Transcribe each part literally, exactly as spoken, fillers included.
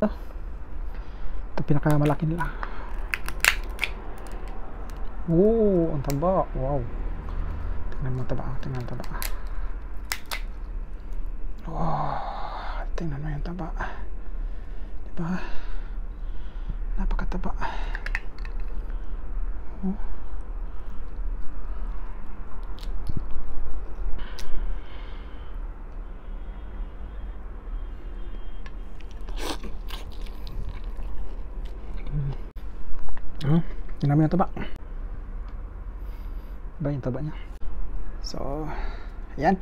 ito. Ito pinakamalaki nila. Oo, ang taba. Wow. Tingnan mo taba. Tingnan mo taba. Wow. Tingnan mo yung taba. Diba? Napakataba. Oh. Hmm. Tingnan mo yung taba. Diba yung taba niya? So, ayan.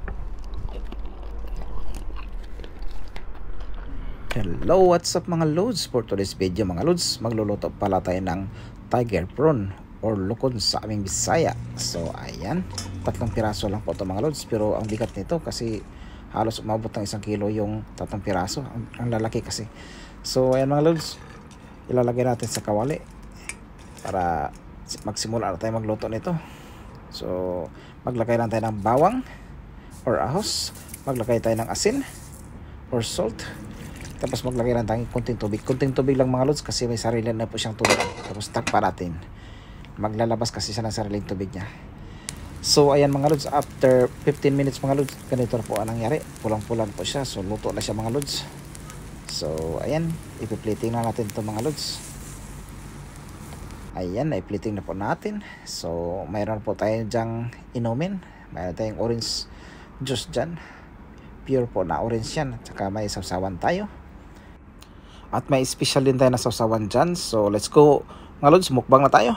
Hello, what's up mga loads? For today's video mga loads, magluluto pala tayo ng tiger prawn or lukon sa aming Bisaya. So ayan, tatlong piraso lang po ito mga loads, pero ang bigat nito kasi halos umabot ng isang kilo yung tatlong piraso, ang, ang lalaki kasi. So ayan mga loads, ilalagay natin sa kawali para magsimula na tayo magluto nito. So maglagay lang tayo ng bawang or ahos, maglagay tayo ng asin or salt, tapos maglagay lang tayo kunting tubig. Kunting tubig lang mga lods kasi may sarili na po siyang tubig. Tapos takpa natin. Maglalabas kasi siya ng sariling tubig niya. So ayan mga lods, after fifteen minutes mga lods, ganito na po ang nangyari. Pulang-pulang po siya. So luto na siya mga lods. So ayan, ipi-plating na natin ito mga lods. Ayan, na-plating na po natin. So mayroon po tayo dyang inumin. Mayroon tayong orange juice dyan. Pure po na orange yan. At saka may sausawan tayo. At may special din tayo na sausawan dyan. So let's go mga lods, mukbang na tayo.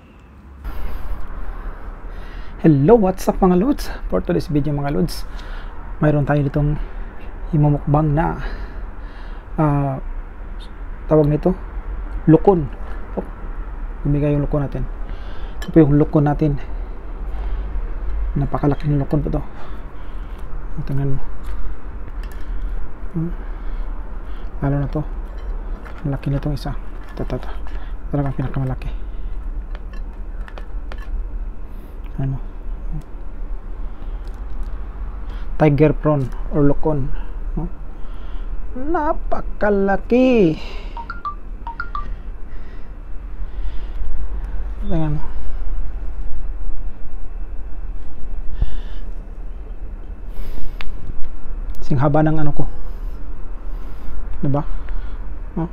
Hello, what's up mga lods? For today's video mga lods, mayroon tayo ditong imumukbang na uh, tawag nito lukon. Oh, bumigay yung lukon natin. Ito po yung lukon natin. Napakalaki ng lukon po ito. Tingnan mo. Hmm. Lalo na to, malaki na itong isa. Ito, ito, ito. Talagang pinakamalaki. Ano? Tiger prawn or lukon. No? Napakalaki. Tingnan mo. Sing haba ng ano ko. Diba? Oh.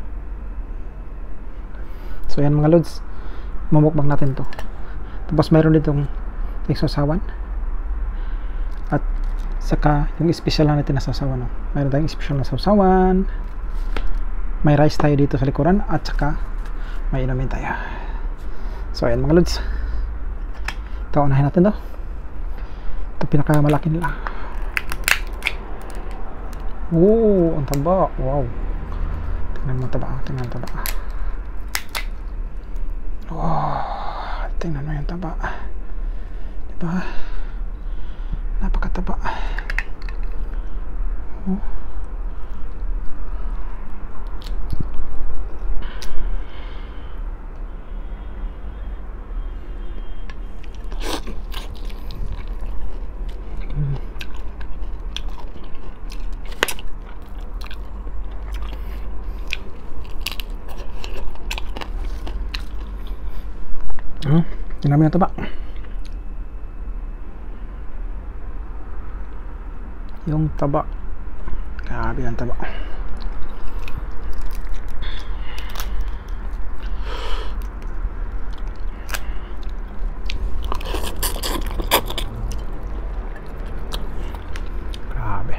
So yan mga lods, mamukbang natin to. Tapos mayroon ditong sausawan at saka yung special na natin na sausawan. Oh. Mayroon tayong special na sausawan, may rice tayo dito sa likuran, at saka may inumin tayo. So ayan mga lods, ito unahin natin to. Ito pinakamalaki nila. Oo, ang taba. Wow. Tingnan mo taba. Tingnan mo taba. Wow. Tingnan mo yung taba. Diba? Napakataba. Oh. Hmm, tingnan mo yung taba. Yung taba. Grabe ang taba. Grabe.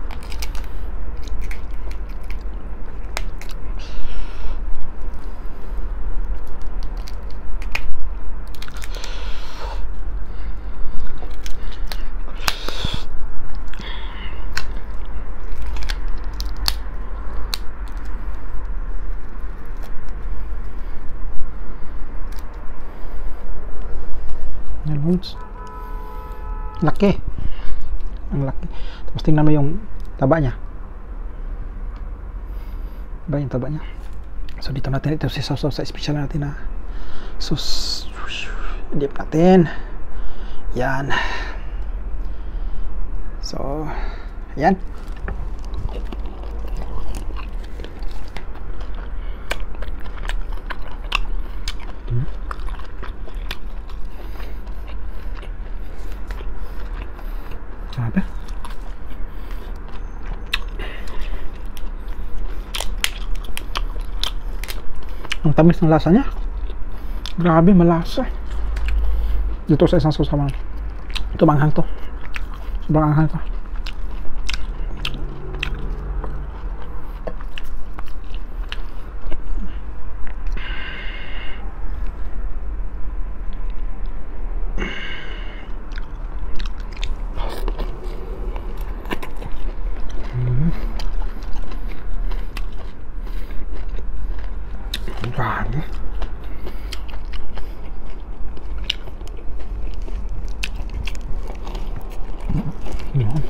Laki, ang laki. Tapos tingnan mo yung taba niya. Ba yung taba niya. So dito natin ito si sausaw sa special natin na sus dip natin. Yan. So yan. Grabe. Ang tamis ng lasa niya. Grabe, malasa. Dito sa isang sausawan. Ito manghang to. Sobrang anghang to. Grabe. Yan.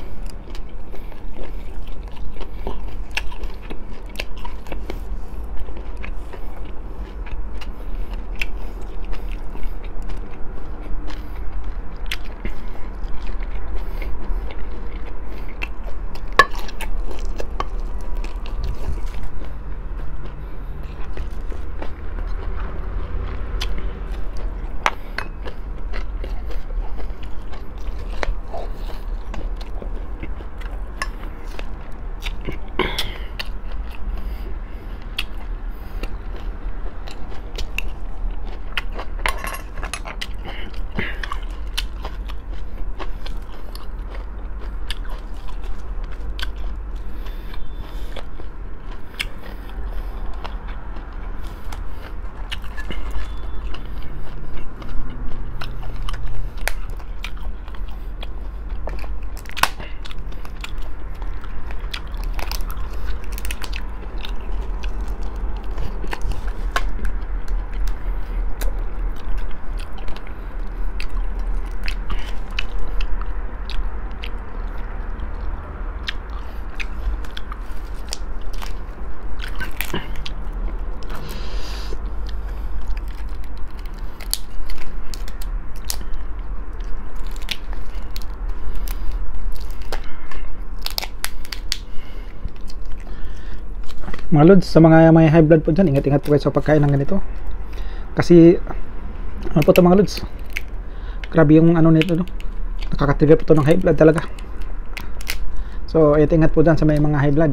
Mga lods, sa mga may high blood po dyan, ingat-ingat po kayo sa pagkain ng ganito. Kasi, ano po ito mga lods, grabe yung ano nito, no? Nakaka-trigger po ito ng high blood talaga. So, ingat po dyan sa may mga high blood.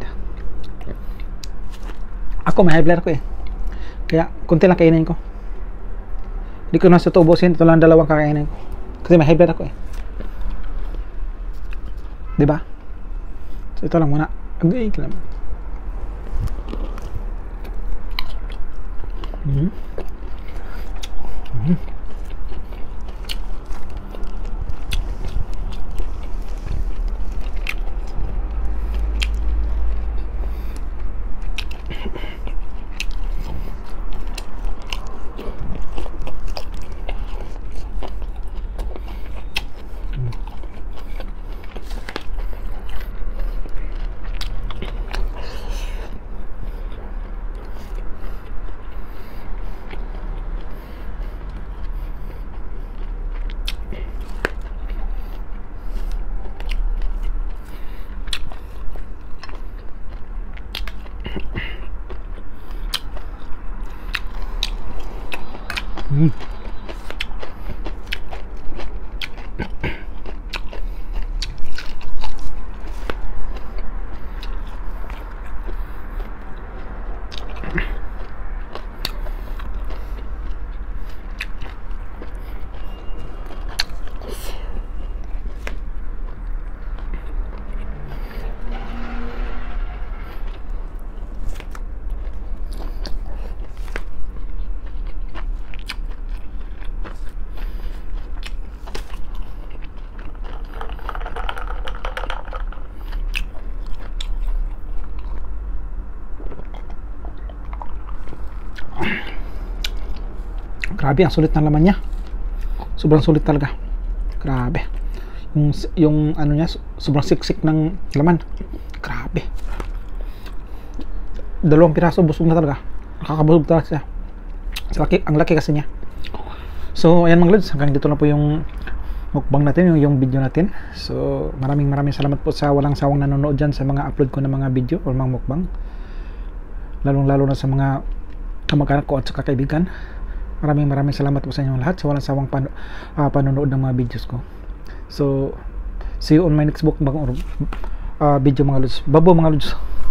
Ako, may high blood ako eh. Kaya, kunti lang kainin ko. Hindi ko na sa tubusin, ito lang dalawang kakainin ko. Kasi may high blood ako eh. Diba? So, ito lang muna. Agay ka naman. Mm-hmm. Mm-hmm. Mm. Grabe, ang sulit ng laman niya. Sobrang sulit talaga. Grabe. Yung, yung ano niya, sobrang siksik ng laman. Grabe. Dalawang piraso, busog na talaga. Nakakabusog talaga siya. Ang laki, ang laki kasi niya. So, ayan mga lods, hanggang dito na po yung mukbang natin, yung, yung video natin. So, maraming maraming salamat po sa walang sawang nanonood dyan sa mga upload ko ng mga video o mga mukbang. Lalong lalo na sa mga kamag-anak ko at sa kaibigan. Maraming maraming salamat po sa inyong lahat sa walang sawang pan uh, panonood ng mga videos ko. So, See you on my next book uh, video mga lods. Babo mga lods.